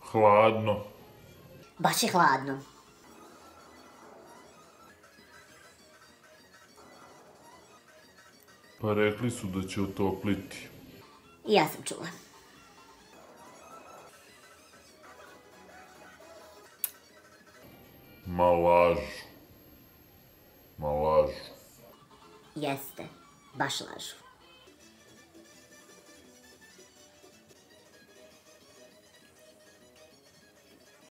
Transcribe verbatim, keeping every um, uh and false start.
Hladno. Baš je hladno. Pa rekli su da će otopliti. I ja sam čula. Ma lažu. Ma lažu. Jeste, baš lažu.